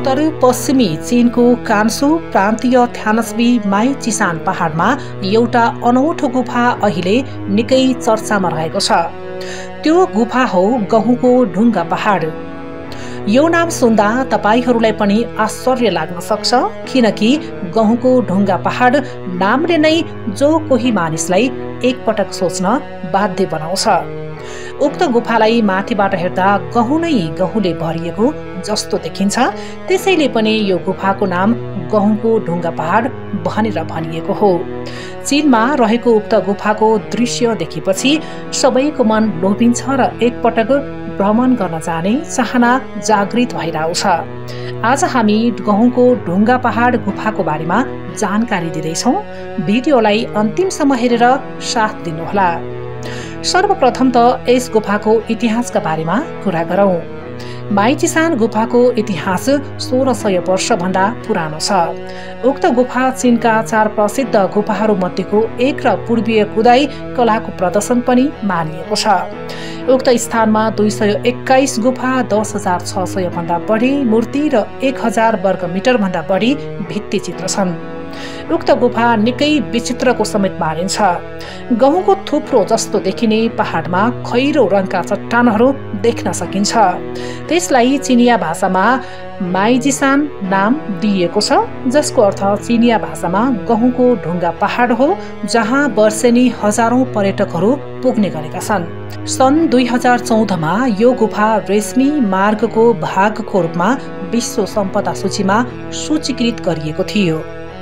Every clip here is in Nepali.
उत्तर पश्चिमी चीनको कान्सु प्रान्तीय थ्यानस्बी माई चिसान पहाडमा एउटा अनौठो गुफा अहिले निकै चर्चामा रहेको छ। त्यो गुफा हो गहुँको ढुङ्गा पहाड। यो नाम सुन्दा तपाईहरूलाई पनि आश्चर्य लाग्न सक्छ, किनकि गहुँको ढुङ्गा पहाड नामले नै जो कोही मानिसलाई एकपटक सोच्न बाध्य बनाउँछ। उक्त गुफालाई माथिबाट हेर्दा गहुँ नै गहुँले भरिएको जस्तो देखिन्छ, त्यसैले पनि यो गुफाको नाम गहुँको ढुङ्गा पहाड भनेर भनिएको हो। चीनमा रहेको उक्त गुफाको दृश्य देखेपछि सबैको मन लोभिन्छ र एकपटक भ्रमण गर्न जाने चाहना जागृत भएर आउँछ। आज हामी गहुँको ढुङ्गा पहाड गुफाको बारेमा जानकारी दिँदैछौँ। भिडियोलाई अन्तिमसम्म हेरेर साथ दिनुहोला। सर्वप्रथम त यस गुफाको इतिहासका बारेमा कुरा गरौँ। माई चिसान गुफाको इतिहास 1600 वर्षभन्दा पुरानो छ। उक्त गुफा चीनका 4 प्रसिद्ध गुफाहरू मध्येको एक र पूर्वीय खुदाई कलाको प्रदर्शन पनि मानिएको छ। उक्त स्थानमा 221 गुफा, 10,600 भन्दा बढी मूर्ति र 1000 वर्ग मिटर भन्दा बढी भित्ति चित्र छन्। उक्त गुफा निकै विचित्रको समेत मानिन्छ। गहुँको थुप्रो जस्तो देखिने पहाडमा खैरो रङका चट्टानहरू देख्न सकिन्छ। त्यसलाई चिनिया भाषामा माइजिसान नाम दिइएको छ, जसको अर्थ चिनिया भाषामा गहुँको ढुङ्गा पहाड हो, जहाँ वर्षेनी हजारौं पर्यटकहरू पुग्ने गरेका छन्। सन् 2014 मा यो गुफा रेशमी मार्गको भागको रूपमा विश्व सम्पदा सूचीमा सूचीकृत गरिएको थियो।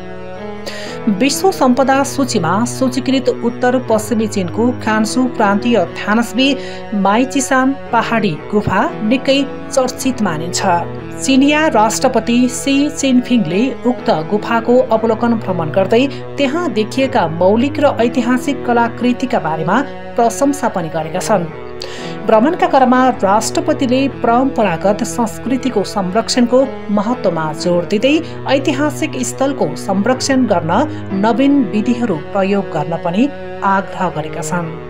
विश्व सम्पदा सूचीमा सूचीकृत उत्तर पश्चिमी चीनको कान्सु प्रान्तीय थ्यानस्बी माई चिसान पहाडी गुफा निकै चर्चित मानिन्छ। चिनिया राष्ट्रपति सी चिनफिङले उक्त गुफाको अवलोकन भ्रमण गर्दै त्यहाँ देखिएका मौलिक र ऐतिहासिक कलाकृतिका बारेमा प्रशंसा पनि गरेका छन्। भ्रमणका क्रममा राष्ट्रपतिले परम्परागत संस्कृतिको संरक्षणको महत्त्वमा जोड दिँदै ऐतिहासिक स्थलको संरक्षण गर्न नवीन विधिहरू प्रयोग गर्न पनि आग्रह गरेका छन्।